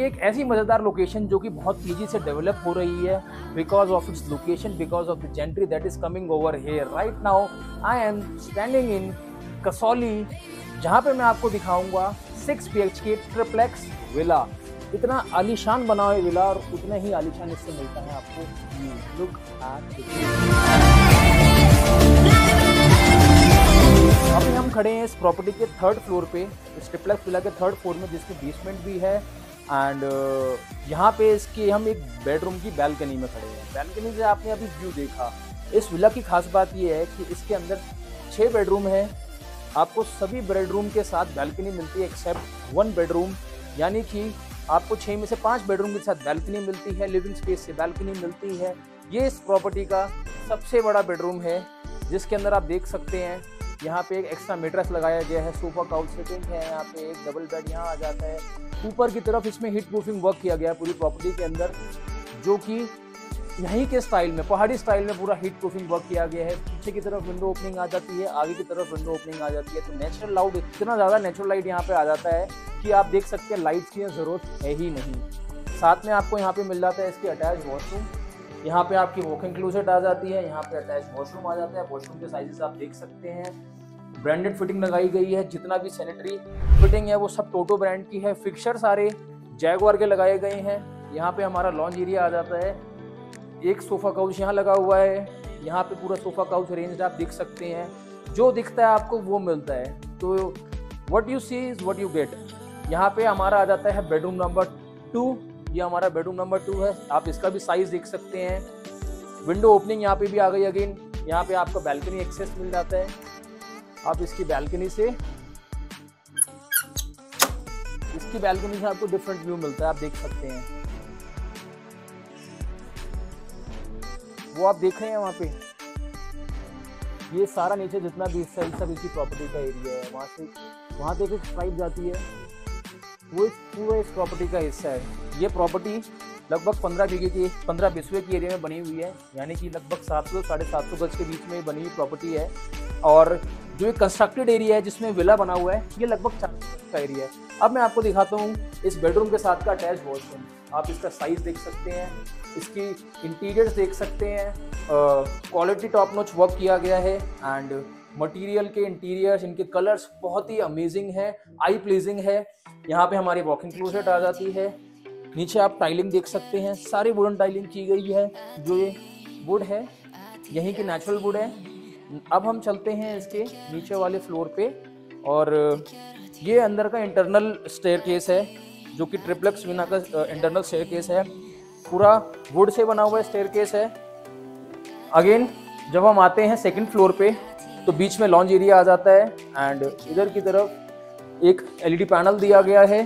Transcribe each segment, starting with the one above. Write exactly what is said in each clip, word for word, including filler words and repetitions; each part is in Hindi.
ये एक ऐसी मज़ेदार लोकेशन जो कि बहुत तेज़ी से डेवलप हो रही है because of its location, because of the gentry that is coming over here. Right now I am standing in Kasauli, जहाँ पे मैं आपको दिखाऊंगा six B H K triplex villa. इतना आलीशान बना हुआ विला और उतना ही आलीशान इससे मिलता है आपको। लुक एट अभी हम खड़े हैं इस प्रॉपर्टी के थर्ड फ्लोर पे, इस ट्रिप्लेक्स विला के थर्ड फ्लोर में, जिसके बेसमेंट भी है। एंड uh, यहाँ पे इसके हम एक बेडरूम की बैल्कनी में खड़े हैं। बैल्कनी से आपने अभी व्यू देखा। इस विला की खास बात ये है कि इसके अंदर छः बेडरूम है। आपको सभी बेडरूम के साथ बैल्कनी मिलती है एक्सेप्ट वन बेडरूम, यानी कि आपको छः में से पाँच बेडरूम के साथ बैल्कनी मिलती है, लिविंग स्पेस से बैल्कनी मिलती है। ये इस प्रॉपर्टी का सबसे बड़ा बेडरूम है, जिसके अंदर आप देख सकते हैं यहाँ पे एक एक्स्ट्रा मेट्रेस लगाया गया है, सोफा काउच सेटिंग है, यहाँ पे एक डबल बेड यहाँ आ जाता है। ऊपर की तरफ इसमें हीट प्रूफिंग वर्क किया गया है पूरी प्रॉपर्टी के अंदर, जो कि यहीं के स्टाइल में, पहाड़ी स्टाइल में पूरा हीट प्रूफिंग वर्क किया गया है। पीछे की तरफ विंडो ओपनिंग आ जाती है, आगे की तरफ विंडो ओपनिंग आ जाती है। तो नेचुरल लाउड, इतना ज़्यादा नेचुरल लाइट यहाँ पे आ जाता है कि आप देख सकते हैं लाइट्स की ज़रूरत है ही नहीं। साथ में आपको यहाँ पे मिल जाता है इसकी अटैच वॉशरूम। यहाँ पे आपकी वॉकिंग क्लोजेट आ जाती है, यहाँ पे अटैच वॉशरूम आ जाता है। वॉशरूम के साइजेस आप देख सकते हैं। ब्रांडेड फिटिंग लगाई गई है, जितना भी सैनिटरी फिटिंग है वो सब टोटो ब्रांड की है। फिक्सर सारे जैगवार के लगाए गए हैं। यहाँ पे हमारा लॉन्ज एरिया आ जाता है। एक सोफा काउच यहाँ लगा हुआ है, यहाँ पे पूरा सोफा काउच अरेंज आप देख सकते हैं। जो दिखता है आपको वो मिलता है, तो what you see is what you get. यहाँ पे हमारा आ जाता है बेडरूम नंबर टू। ये हमारा बेडरूम नंबर टू है, आप इसका भी साइज देख सकते हैं। विंडो ओपनिंग यहाँ पे भी आ गई अगेन। यहाँ पे आपको बैल्कनी एक्सेस मिल जाता है। आप इसकी बैल्कनी से इसकी बैल्कनी से आपको डिफरेंट व्यू मिलता है, आप देख सकते हैं। वो आप देख रहे हैं वहाँ पे, ये सारा नीचे जितना भी हिस्सा है सब इसकी प्रॉपर्टी का एरिया है। वहाँ से वहाँ तक एक स्ट्राइप जाती है, वो इस पूरा इस प्रॉपर्टी का हिस्सा है। ये प्रॉपर्टी लगभग पंद्रह बीघे की पंद्रह बिस्वे की एरिया में बनी हुई है, यानी कि लगभग सात सौ साढ़े सात सौ गज के बीच में बनी हुई प्रॉपर्टी है। और जो एक कंस्ट्रक्टेड एरिया है जिसमें विला बना हुआ है, ये लगभग चार सौ का एरिया है। अब मैं आपको दिखाता हूँ इस बेडरूम के साथ का अटैच वॉशरूम। आप इसका साइज देख सकते हैं, इसकी इंटीरियर्स देख सकते हैं। क्वालिटी टॉप नॉच वर्क किया गया है एंड मटेरियल के इंटीरियर्स, इनके कलर्स बहुत ही अमेजिंग है, आई प्लीजिंग है। यहाँ पे हमारी वॉकिंग क्लोजेट आ जाती है। नीचे आप टाइलिंग देख सकते हैं, सारी वुडन टाइलिंग की गई है। जो ये वुड है यहीं की नेचुरल वुड है। अब हम चलते हैं इसके नीचे वाले फ्लोर पे, और ये अंदर का इंटरनल स्टेयरकेस है, जो कि ट्रिप्लेक्स विला का इंटरनल स्टेयरकेस है। पूरा वुड से बना हुआ स्टेयरकेस है। अगेन जब हम आते हैं सेकंड फ्लोर पे, तो बीच में लॉन्ज एरिया आ जाता है एंड इधर की तरफ एक एलईडी पैनल दिया गया है।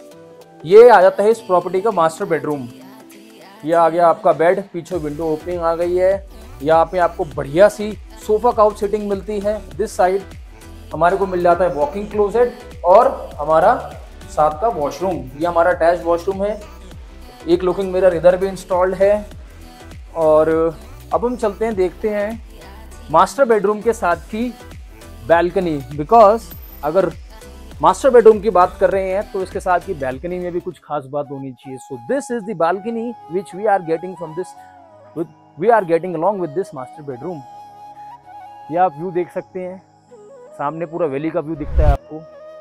ये आ जाता है इस प्रॉपर्टी का मास्टर बेडरूम। ये आ गया आपका बेड, पीछे विंडो ओपनिंग आ गई है। यहाँ पे आपको बढ़िया सी सोफा काउच सीटिंग मिलती है। दिस साइड हमारे को मिल जाता है वॉकिंग क्लोजेट और हमारा साथ का वॉशरूम। ये हमारा अटैच वॉशरूम है। एक लुकिंग मिरर इधर भी इंस्टॉल्ड है। और अब हम चलते हैं, देखते हैं मास्टर बेडरूम के साथ की बैल्कनी, बिकॉज अगर मास्टर बेडरूम की बात कर रहे हैं तो इसके साथ की बैल्कनी में भी कुछ खास बात होनी चाहिए। So this is the balcony which we are getting from this we are getting along with this master bedroom. ये आप व्यू देख सकते हैं, सामने पूरा वैली का व्यू दिखता है आपको।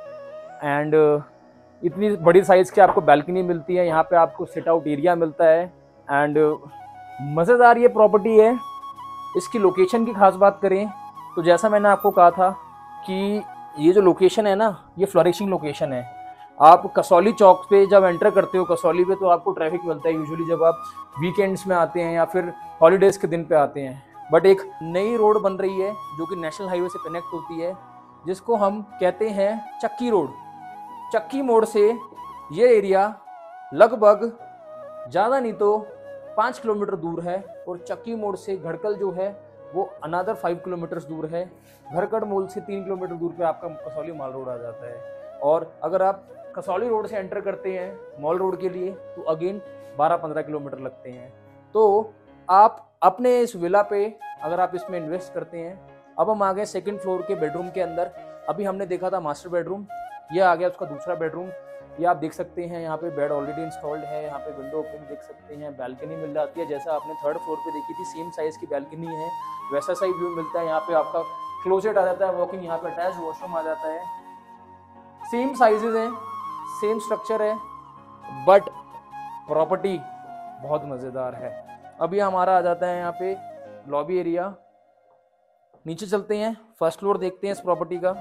एंड uh, इतनी बड़ी साइज की आपको बैल्कनी मिलती है। यहाँ पे आपको सिट आउट एरिया मिलता है एंड uh, मज़ेदार ये प्रॉपर्टी है। इसकी लोकेशन की खास बात करें तो जैसा मैंने आपको कहा था कि ये जो लोकेशन है ना, ये फ्लरिशिंग लोकेशन है। आप कसौली चौक पे जब एंटर करते हो कसौली पे, तो आपको ट्रैफिक मिलता है यूजुअली जब आप वीकेंड्स में आते हैं या फिर हॉलीडेज़ के दिन पे आते हैं। बट एक नई रोड बन रही है जो कि नेशनल हाईवे से कनेक्ट होती है, जिसको हम कहते हैं चक्की रोड। चक्की मोड़ से ये एरिया लगभग ज़्यादा नहीं तो पाँच किलोमीटर दूर है, और चक्की मोड़ से घड़कल जो है वो अनदर फाइव किलोमीटर्स दूर है। घरकड़ मोल से तीन किलोमीटर दूर पे आपका कसौली मॉल रोड आ जाता है। और अगर आप कसौली रोड से एंटर करते हैं मॉल रोड के लिए तो अगेन बारह पंद्रह किलोमीटर लगते हैं। तो आप अपने इस विला पे अगर आप इसमें इन्वेस्ट करते हैं। अब हम आ गए सेकंड फ्लोर के बेडरूम के अंदर। अभी हमने देखा था मास्टर बेडरूम, ये आ गया उसका दूसरा बेडरूम। ये आप देख सकते हैं यहाँ पे बेड ऑलरेडी इंस्टॉल्ड है, यहाँ पे विंडो ओपनिंग देख सकते हैं, बैल्कनी मिल जाती है जैसा आपने थर्ड फ्लोर पे देखी थी, सेम साइज की बैल्कनी है, वैसा सा ही व्यू मिलता है। यहाँ पे आपका क्लोजेट आ जाता है वॉकिंग, यहाँ पे अटैच वॉशरूम आ जाता है, सेम साइजेज हैं, सेम स्ट्रक्चर है, बट प्रॉपर्टी बहुत मज़ेदार है। अभी हमारा आ जाता है यहाँ पे लॉबी एरिया। नीचे चलते हैं, फर्स्ट फ्लोर देखते हैं इस प्रॉपर्टी का।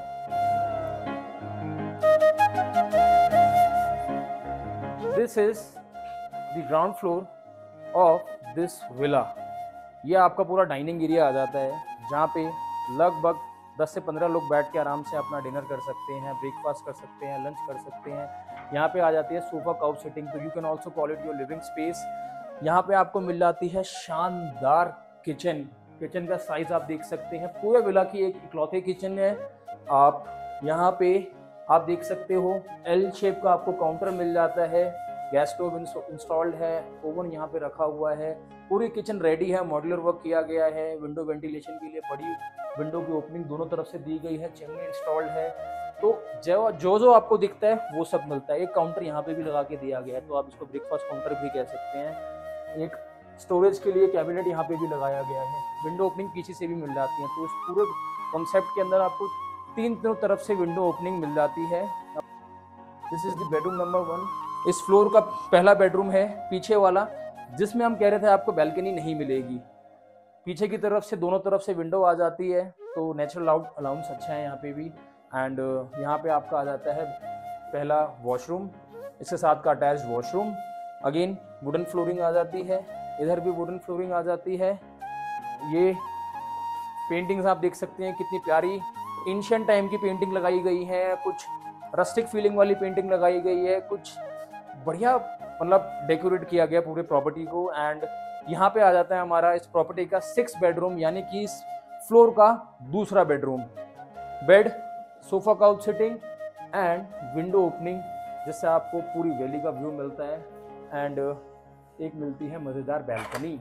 This is the ground floor of this villa. ये आपका पूरा डाइनिंग एरिया आ जाता है, जहाँ पे लगभग दस से पंद्रह लोग बैठ के आराम से अपना डिनर कर सकते हैं, ब्रेकफास्ट कर सकते हैं, लंच कर सकते हैं। यहाँ पे आ जाती है सोफा काउच सिटिंग, तो you can also call it your living space. यहाँ पे आपको मिल जाती है शानदार किचन। किचन का साइज आप देख सकते हैं, पूरे विला की एक इकलौते किचन है। आप यहाँ पे आप देख सकते हो एल शेप का आपको काउंटर मिल जाता है, गैस स्टोव इंस्टॉल्ड है, ओवन यहाँ पे रखा हुआ है, पूरी किचन रेडी है, मॉड्यूलर वर्क किया गया है। विंडो वेंटिलेशन के लिए बड़ी विंडो की ओपनिंग दोनों तरफ से दी गई है, चिमनी इंस्टॉल्ड है। तो जो जो जो आपको दिखता है वो सब मिलता है। एक काउंटर यहाँ पे भी लगा के दिया गया है, तो आप इसको ब्रेकफास्ट काउंटर भी कह सकते हैं। एक स्टोरेज के लिए कैबिनेट यहाँ पे भी लगाया गया है, विंडो ओपनिंग पीछे से भी मिल जाती है। तो इस पूरे कॉन्सेप्ट के अंदर आपको तीन तीनों तरफ से विंडो ओपनिंग मिल जाती है। This is the bedroom number one. इस फ्लोर का पहला बेडरूम है पीछे वाला, जिसमें हम कह रहे थे आपको बैल्कनी नहीं मिलेगी। पीछे की तरफ से दोनों तरफ से विंडो आ जाती है, तो नेचुरल अलाउंस अच्छा है यहाँ पे भी। एंड यहाँ पे आपका आ जाता है पहला वॉशरूम, इसके साथ का attached washroom. Again wooden flooring आ जाती है, इधर भी वुडन फ्लोरिंग आ जाती है। ये पेंटिंग्स आप देख सकते हैं कितनी प्यारी एंशिएंट टाइम की पेंटिंग लगाई गई है, कुछ रस्टिक फीलिंग वाली पेंटिंग लगाई गई है, कुछ बढ़िया मतलब डेकोरेट किया गया पूरे प्रॉपर्टी को। एंड यहाँ पे आ जाता है हमारा इस प्रॉपर्टी का सिक्स बेडरूम, यानी कि इस फ्लोर का दूसरा bedroom. Bed, sofa couch sitting and window opening, जिससे आपको पूरी वैली का व्यू मिलता है। एंड एक मिलती है मजेदार बैल्कनी।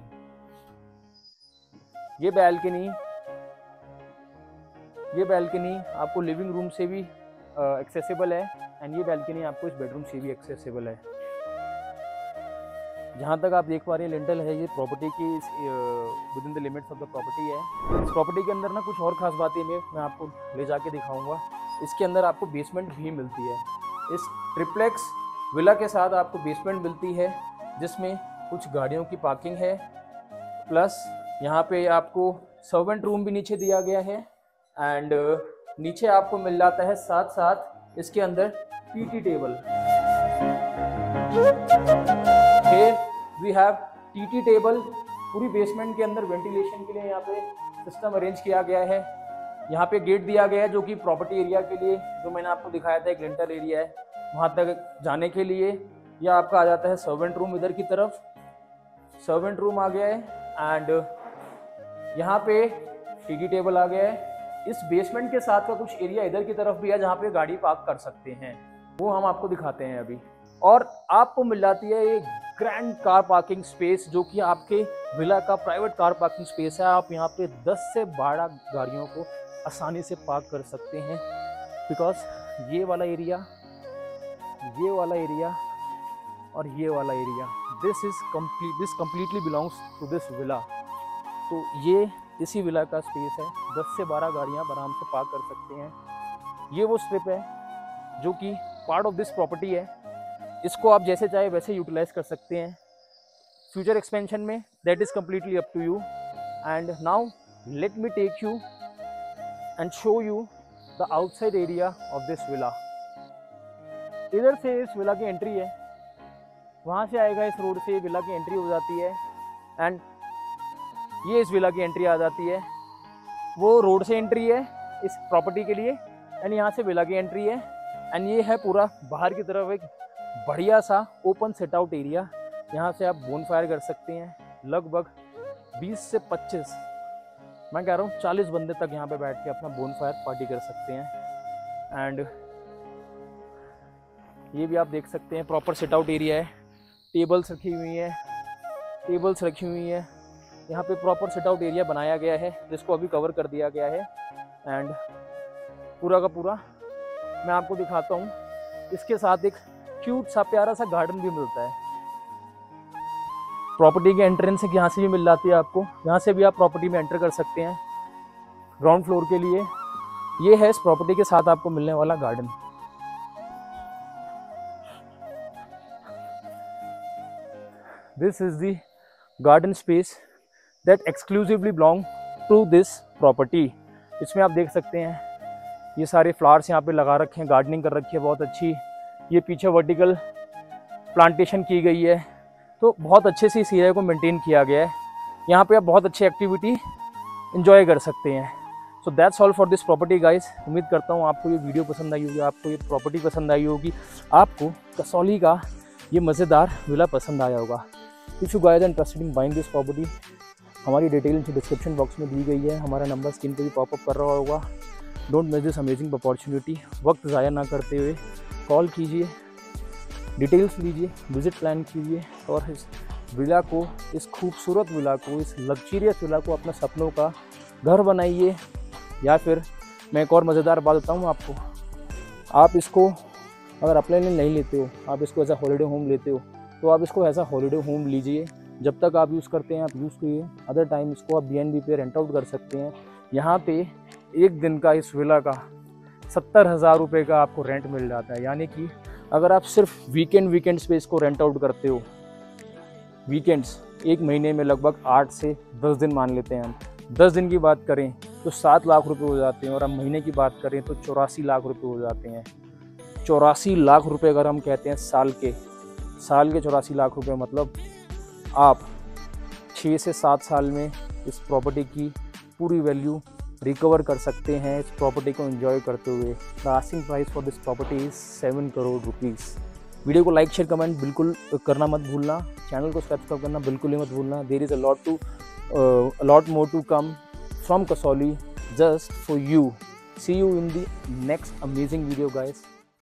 ये बैल्कनी ये बैल्कनी आपको लिविंग रूम से भी एक्सेसिबल है, एंड ये बैल्कनी आपको इस बेडरूम से भी एक्सेसिबल है। जहाँ तक आप देख पा रहे हैं लिंटल है ये प्रॉपर्टी की within the limits of the property है। इस प्रॉपर्टी के अंदर ना कुछ और ख़ास बातें मैं मैं आपको ले जाके दिखाऊंगा। इसके अंदर आपको बेसमेंट भी मिलती है। इस ट्रिप्लेक्स विला के साथ आपको बेसमेंट मिलती है, जिसमें कुछ गाड़ियों की पार्किंग है, प्लस यहाँ पे आपको सर्वेंट रूम भी नीचे दिया गया है। एंड नीचे आपको मिल जाता है साथ साथ इसके अंदर TT table. Here we have TT table. पूरी बेसमेंट के अंदर वेंटिलेशन के लिए यहाँ पे सिस्टम अरेंज किया गया है। यहाँ पे गेट दिया गया है जो कि प्रॉपर्टी एरिया के लिए, जो मैंने आपको दिखाया था एक लिंटल एरिया है, वहाँ तक जाने के लिए। यह आपका आ जाता है सर्वेंट रूम इधर की तरफ, सर्वेंट रूम आ गया है। एंड यहाँ पे टीटी टेबल आ गया है। इस बेसमेंट के साथ का कुछ एरिया इधर की तरफ भी है जहाँ पे गाड़ी पार्क कर सकते हैं, वो हम आपको दिखाते हैं अभी। और आपको मिल जाती है एक ग्रैंड कार पार्किंग स्पेस, जो कि आपके विला का प्राइवेट कार पार्किंग स्पेस है। आप यहाँ पे दस से बारह गाड़ियों को आसानी से पार्क कर सकते हैं, बिकॉज ये वाला एरिया, ये वाला एरिया और ये वाला area, this is complete this completely belongs to this villa. तो ये इसी विला का स्पेस है, दस से बारह गाड़ियाँ आराम से पार्क कर सकते हैं। ये वो स्ट्रिप है जो कि पार्ट ऑफ दिस प्रॉपर्टी है, इसको आप जैसे चाहे वैसे यूटिलाइज कर सकते हैं फ्यूचर एक्सपेंशन में, that is completely up to you. And now let me take you and show you the outside area of this villa. इधर से इस विला की एंट्री है, वहाँ से आएगा इस रोड से विला की एंट्री हो जाती है। एंड ये इस विला की एंट्री आ जाती है, वो रोड से एंट्री है इस प्रॉपर्टी के लिए, एंड यहाँ से विला की एंट्री है। एंड ये है पूरा बाहर की तरफ एक बढ़िया सा ओपन सेट आउट एरिया, यहाँ से आप बोन फायर कर सकते हैं। लगभग बीस से पच्चीस, मैं कह रहा हूँ चालीस बंदे तक यहाँ पे बैठ के अपना बोन फायर पार्टी कर सकते हैं। एंड ये भी आप देख सकते हैं प्रॉपर सेट आउट एरिया है, टेबल्स रखी हुई हैं टेबल्स रखी हुई हैं यहाँ पे प्रॉपर सेट आउट एरिया बनाया गया है, जिसको अभी कवर कर दिया गया है। एंड पूरा का पूरा मैं आपको दिखाता हूँ। इसके साथ एक क्यूट सा प्यारा सा गार्डन भी मिलता है। प्रॉपर्टी के एंट्रेंस यहाँ से भी मिल जाती है आपको, यहाँ से भी आप प्रॉपर्टी में एंटर कर सकते हैं ग्राउंड फ्लोर के लिए। ये है इस प्रॉपर्टी के साथ आपको मिलने वाला garden. This is the garden space that exclusively belong to this property. इसमें आप देख सकते हैं ये सारे फ्लावर्स यहाँ पे लगा रखे हैं, गार्डनिंग कर रखी है बहुत अच्छी। ये पीछे वर्टिकल प्लांटेशन की गई है, तो बहुत अच्छे से इस एरिया को मेंटेन किया गया है। यहाँ पे आप बहुत अच्छी एक्टिविटी एंजॉय कर सकते हैं। So that's all for this property guys. उम्मीद करता हूँ आपको ये वीडियो पसंद आई होगी, आपको ये प्रॉपर्टी पसंद आई होगी, आपको कसौली का ये मज़ेदार विला पसंद आया होगा। If you guys are interested in buying this property, हमारी डिटेल नीचे डिस्क्रिप्शन बॉक्स में दी गई है। हमारा नंबर स्क्रीन पे भी पॉपअप कर रहा होगा। Don't miss this amazing opportunity. वक्त ज़ाया ना करते हुए कॉल कीजिए, डिटेल्स लीजिए, विजिट प्लान कीजिए और इस विला को, इस खूबसूरत विला को, इस लग्जरियस विला को अपने सपनों का घर बनाइए। या फिर मैं एक और मज़ेदार बात बताऊँ आपको, आप इसको अगर अपने लिए नहीं लेते हो, आप इसको एज अ हॉलीडे होम लेते हो, तो आप इसको एज अ हॉलीडे होम लीजिए। जब तक आप यूज़ करते हैं आप यूज़ करिए, अदर टाइम इसको आप बी एन बी पे रेंट आउट कर सकते हैं। यहाँ पे एक दिन का इस विला का सत्तर हज़ार रुपये का आपको रेंट मिल जाता है। यानी कि अगर आप सिर्फ वीकेंड वीकेंड्स पे इसको रेंट आउट करते हो, वीकेंड्स एक महीने में लगभग आठ से दस दिन मान लेते हैं हम, दस दिन की बात करें तो सात लाख रुपए हो जाते हैं, और हम महीने की बात करें तो चौरासी लाख रुपए हो जाते हैं। चौरासी लाख रुपए अगर हम कहते हैं साल के, साल के चौरासी लाख रुपए मतलब आप छः से सात साल में इस प्रॉपर्टी की पूरी वैल्यू रिकवर कर सकते हैं इस प्रॉपर्टी को एंजॉय करते हुए। The asking price for this property is seven crore rupees. Video को लाइक शेयर कमेंट बिल्कुल करना मत भूलना, चैनल को सब्सक्राइब करना बिल्कुल ही मत भूलना। There is a lot to lot more to come from Kasauli just for you. See you in the next amazing video guys.